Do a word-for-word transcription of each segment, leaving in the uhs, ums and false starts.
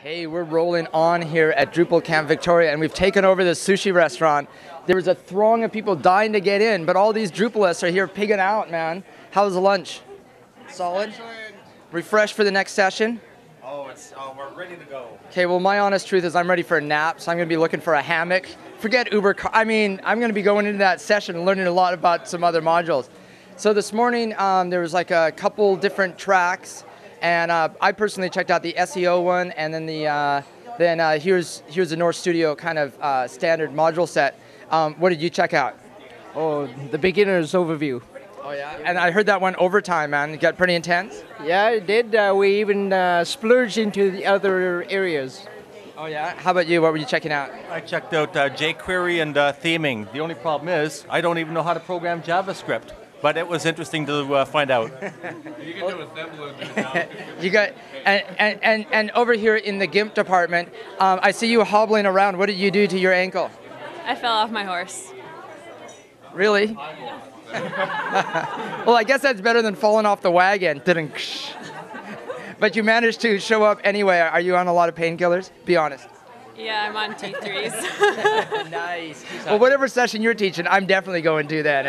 Hey, we're rolling on here at Drupal Camp Victoria, and we've taken over the sushi restaurant. There was a throng of people dying to get in, but all these Drupalists are here pigging out, man. How's the lunch? Solid? Refreshed for the next session? Oh, it's oh, we're ready to go. Okay, well, my honest truth is I'm ready for a nap, so I'm going to be looking for a hammock. Forget Uber car. I mean, I'm going to be going into that session and learning a lot about some other modules. So this morning, um, there was like a couple different tracks. And uh, I personally checked out the S E O one, and then the uh, then uh, here's here's the North Studio kind of uh, standard module set. Um, what did you check out? Oh, the beginner's overview. Oh yeah. And I heard that one overtime, man. It got pretty intense. Yeah, it did. Uh, we even uh, splurged into the other areas. Oh yeah. How about you? What were you checking out? I checked out uh, jQuery and uh, theming. The only problem is I don't even know how to program JavaScript. But it was interesting to uh, find out. You can do a thimble now. You got, and, and, and, and over here in the GIMP department, um, I see you hobbling around. What did you do to your ankle? I fell off my horse. Really? Well, I guess that's better than falling off the wagon. But you managed to show up anyway. Are you on a lot of painkillers? Be honest. Yeah, I'm on T threes. Nice. Well, whatever session you're teaching, I'm definitely going to then.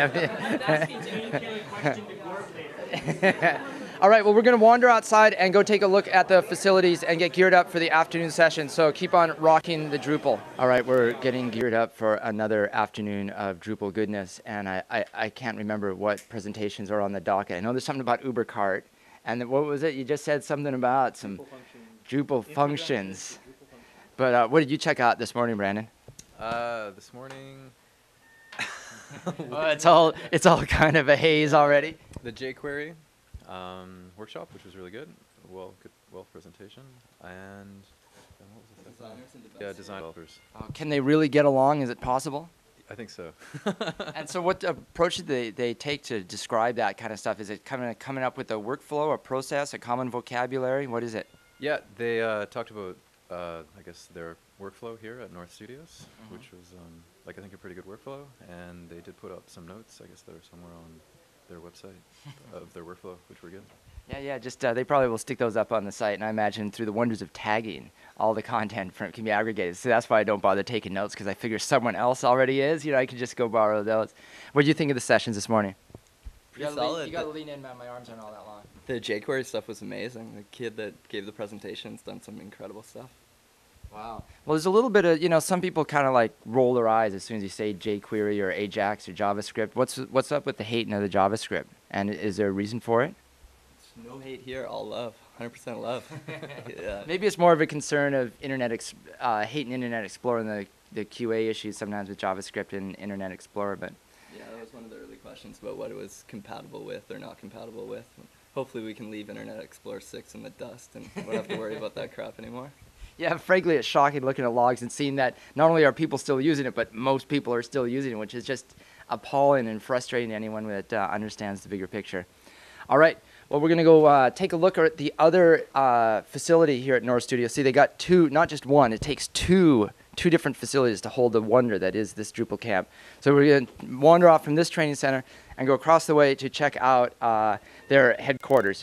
All right, well, we're going to wander outside and go take a look at the facilities and get geared up for the afternoon session. So keep on rocking the Drupal. All right, we're getting geared up for another afternoon of Drupal goodness. And I, I, I can't remember what presentations are on the docket. I know there's something about Uber Cart. And then what was it? You just said something about some Drupal functions. But uh, what did you check out this morning, Brandon? Uh, this morning, Oh, it's all it's all kind of a haze already. the jQuery um, workshop, which was really good. Well, good, well presentation, and, and what was the second one? Yeah, design developers. Uh, can they really get along? Is it possible? I think so. And so, what approach did they they take to describe that kind of stuff? Is it coming coming up with a workflow, a process, a common vocabulary? What is it? Yeah, they uh, talked about, uh, I guess, their workflow here at North Studios, Mhm. which was, um, like, I think a pretty good workflow. And they did put up some notes, I guess, that are somewhere on their website of their workflow, which were good. Yeah, yeah. Just uh, they probably will stick those up on the site, and I imagine through the wonders of tagging, all the content from can be aggregated. So that's why I don't bother taking notes, because I figure someone else already is. You know, I can just go borrow those. What did you think of the sessions this morning? Pretty you gotta solid. Lean, you got to lean in, man. My arms aren't all that long. The jQuery stuff was amazing. The kid that gave the presentation's done some incredible stuff. Wow. Well, there's a little bit of, you know, some people kind of like roll their eyes as soon as you say jQuery or Ajax or JavaScript. What's what's up with the hating of the JavaScript? And is there a reason for it? No hate here, all love. one hundred percent love. Yeah. Maybe it's more of a concern of Internet ex uh, hating Internet Explorer and the, the Q A issues sometimes with JavaScript and Internet Explorer. But Yeah, that was one of the early questions about what it was compatible with or not compatible with. Hopefully we can leave Internet Explorer six in the dust and we won't have to worry about that crap anymore. yeah, frankly, it's shocking looking at logs and seeing that not only are people still using it, but most people are still using it, which is just appalling and frustrating to anyone that uh, understands the bigger picture. All right. Well, we're going to go uh, take a look at the other uh, facility here at North Studio. See, they got two, not just one. It takes two, two different facilities to hold the wonder that is this Drupal camp. So we're going to wander off from this training center and go across the way to check out uh, their headquarters.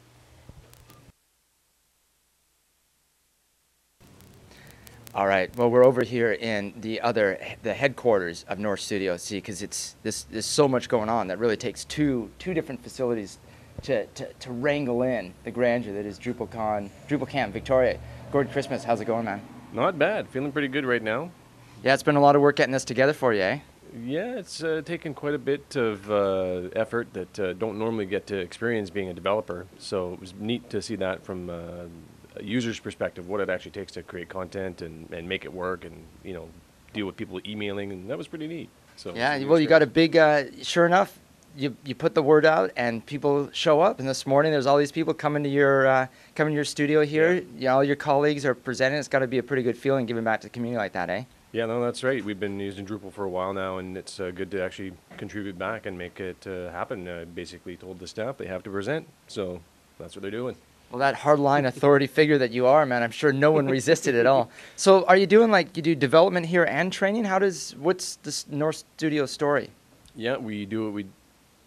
All right. Well, we're over here in the other, the headquarters of North Studio. See, because it's this, there's so much going on that really takes two, two different facilities To, to, to wrangle in the grandeur that is DrupalCon, Drupal Camp Victoria. Gordon Christmas, how's it going, man? Not bad. Feeling pretty good right now. Yeah, it's been a lot of work getting this together for you, eh? Yeah, it's uh, taken quite a bit of uh, effort that uh, don't normally get to experience being a developer. So it was neat to see that from uh, a user's perspective, what it actually takes to create content and, and make it work and, you know, deal with people emailing, and that was pretty neat. So yeah, well, you got a big, uh, sure enough, You, you put the word out and people show up. And this morning there's all these people coming to your uh, coming to your studio here. Yeah. You know, all your colleagues are presenting. It's got to be a pretty good feeling giving back to the community like that, eh? Yeah, no, that's right. We've been using Drupal for a while now, and it's uh, good to actually contribute back and make it uh, happen. I basically told the staff they have to present, so that's what they're doing. Well, that hardline authority figure that you are, man, I'm sure no one resisted at all. So are you doing like, you do development here and training? How does, what's this North Studio story? Yeah, we do what we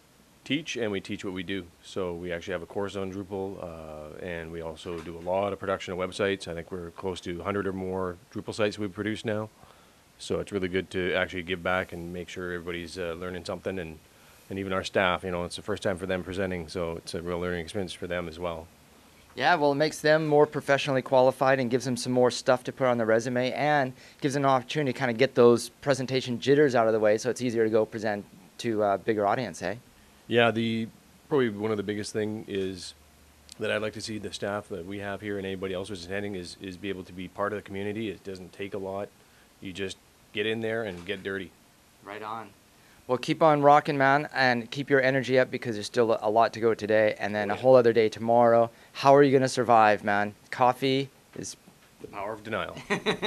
teach and we teach what we do. So we actually have a course on Drupal, uh, and we also do a lot of production of websites. I think we're close to one hundred or more Drupal sites we produce now. So it's really good to actually give back and make sure everybody's uh, learning something, and, and even our staff, you know, it's the first time for them presenting, so it's a real learning experience for them as well. Yeah, well, it makes them more professionally qualified and gives them some more stuff to put on their resume, and gives them an opportunity to kind of get those presentation jitters out of the way, so it's easier to go present to a bigger audience, eh? Yeah, the probably one of the biggest thing is that I'd like to see the staff that we have here and anybody else who's attending is, is be able to be part of the community. It doesn't take a lot. You just get in there and get dirty. Right on. Well, keep on rocking, man, and keep your energy up because there's still a lot to go today, and then a whole other day tomorrow. How are you going to survive, man? Coffee is The power of denial.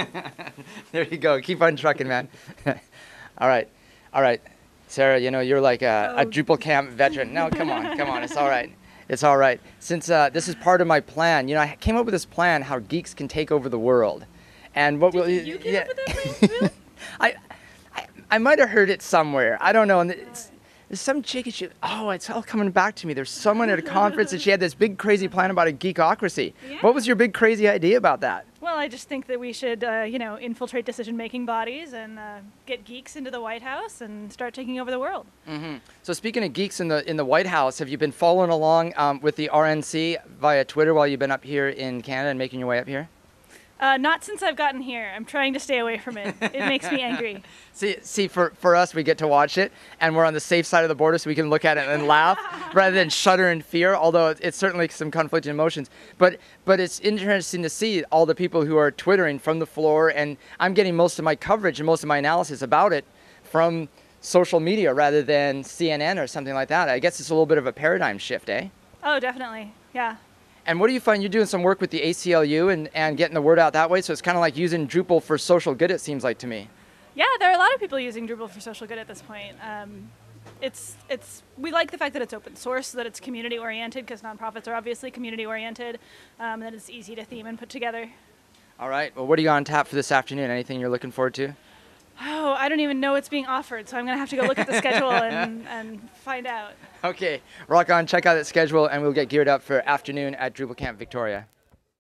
there you go. Keep on trucking, man. All right. All right. Sarah, you know, you're like a, a Drupal Camp veteran. No, come on. Come on. It's all right. It's all right. Since uh, this is part of my plan, you know, I came up with this plan how geeks can take over the world. And what will You came yeah. up with that plan? Really? I, I, I might have heard it somewhere. I don't know. And it's, there's some chick and she, oh, it's all coming back to me. There's someone at a conference and she had this big crazy plan about a geekocracy. Yeah. What was your big crazy idea about that? Well, I just think that we should, uh, you know, infiltrate decision-making bodies and uh, get geeks into the White House and start taking over the world. Mm-hmm. So speaking of geeks in the in the White House, have you been following along um, with the R N C via Twitter while you've been up here in Canada and making your way up here? Uh, not since I've gotten here. I'm trying to stay away from it. It makes me angry. See, see, for, for us, we get to watch it, and we're on the safe side of the border, so we can look at it and laugh rather than shudder in fear. Although it's, it's certainly some conflicting emotions, but but it's interesting to see all the people who are twittering from the floor, and I'm getting most of my coverage and most of my analysis about it from social media rather than C N N or something like that. I guess it's a little bit of a paradigm shift, eh? Oh, definitely. Yeah. And what do you find? You're doing some work with the A C L U and, and getting the word out that way, so it's kind of like using Drupal for social good, it seems like to me. Yeah, there are a lot of people using Drupal for social good at this point. Um, it's it's we like the fact that it's open source, that it's community oriented, because nonprofits are obviously community oriented, um, and that it's easy to theme and put together. All right. Well, what do you got on tap for this afternoon? Anything you're looking forward to? Oh, I don't even know what's being offered, so I'm gonna have to go look at the schedule and, and find out. Okay. Rock on. Check out that schedule, and we'll get geared up for afternoon at Drupal Camp Victoria.